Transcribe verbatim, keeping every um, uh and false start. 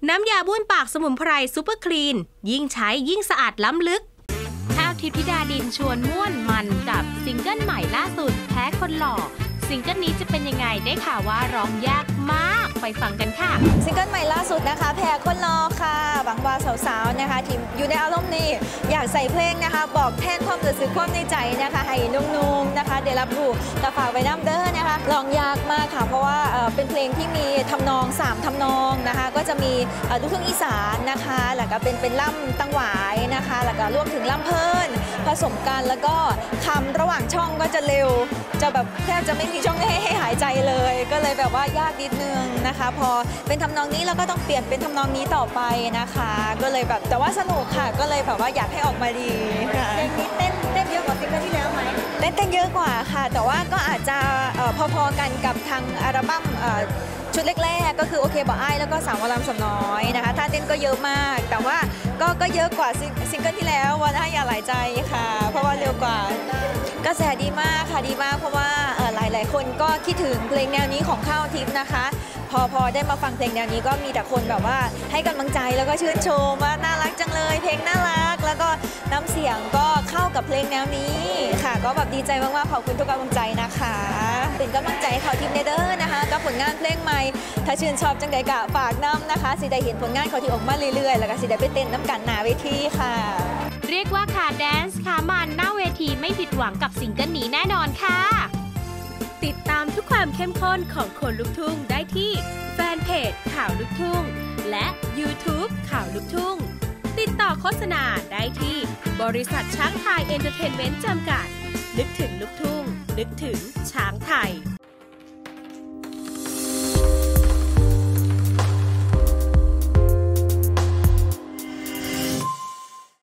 น้ำยาบ้วนปากสมุนไพรซูเปอร์คลีนยิ่งใช้ยิ่งสะอาดล้ำลึกข้าวทิพย์ธิดาดินชวนม่วนมันกับซิงเกิลใหม่ล่าสุดแพ้คนหล่อซิงเกิลนี้จะเป็นยังไงได้ข่าวว่าร้องยากมากไปฟังกันค่ะซิงเกิลใหม่ล่าสุดนะคะแพ้คนรอค่ะหวังว่าสาวๆนะคะทีมอยู่ในอารมณ์นี้อยากใส่เพลงนะคะบอกแทนความรู้สึกความในใจนะคะให้นุ่มๆนะคะเดี๋ยวรับรู้แต่ฝากไว้น้ำเด้อนะคะร้องยากมากค่ะเพราะว่าเป็นเพลงที่มีทำนองสามทำนองนะคะก็จะมีลูกทุ่งอีสานนะคะแล้วก็เป็นเป็นล่ำตั้งหวายนะคะแล้วก็รวมถึงล่ำเพิ่นผสมกันแล้วก็คำระหว่างช่องก็จะเร็วจะแบบแทบจะไม่มีช่องให้ให้หายใจเลยก็เลยแบบว่ายากนิดนึงนะคะพอเป็นทำนองนี้เราก็ต้องเปลี่ยนเป็นทำนองนี้ต่อไปนะคะก็เลยแบบแต่ว่าสนุกค่ะก็เลยแบบว่าอยากให้ออกมาดีค่ะเพลงนี้เต้นเต้นเยอะกว่าซิงเกิลที่แล้วไหมเต้นเต้นเยอะกว่าค่ะแต่ว่าก็อาจจะพอๆกันกับทางอัลบั้มชุดแรกๆก็คือโอเคบอกไอ้แล้วก็สาววรำสำน้อยนะคะท่าเต้นก็เยอะมากแต่ว่าก็ก็เยอะกว่าซิงเกิลที่แล้ววันให้อย่าหลายใจค่ะเพราะว่าเร็วกว่ากระแสดีมากค่ะดีมากเพราะว่าหลายๆคนก็คิดถึงเพลงแนวนี้ของข้าวทิพย์นะคะพอพอได้มาฟังเพลงแนวนี้ก็มีแต่คนแบบว่าให้กำลังใจแล้วก็ชื่นชมว่าน่ารักจังเลยเพลงน่ารักแล้วก็น้ำเสียงก็เข้ากับเพลงแนวนี้ค่ะก็แบบดีใจมากๆขอบคุณทุกกำลังใจนะคะเป็นกำลังใจข้าวทิพย์เนเดอร์นะคะกับผลงานเพลงใหม่ถ้าชื่นชอบจังใดกะฝากน้ำนะคะสิได้เห็นผลงานข้าวทิพย์ออกมาเรื่อยๆแล้วก็สิได้ไปเต้นน้ำกันหน้าเวทีค่ะเรียกว่าขาแดนซ์ขามันหน้าเวทีไม่ผิดหวังกับซิงเกิลนี้แน่นอนค่ะติดตามทุกความเข้มข้นของคนลุกทุ่งได้ที่แฟนเพจข่าวลุกทุ่งและ YouTube ข่าวลุกทุ่งติดต่อโฆษณาได้ที่บริษัทช้างไทยเอนเตอร์เทนเมนต์จำกัดนึกถึงลุกทุ่งนึกถึงช้างไทย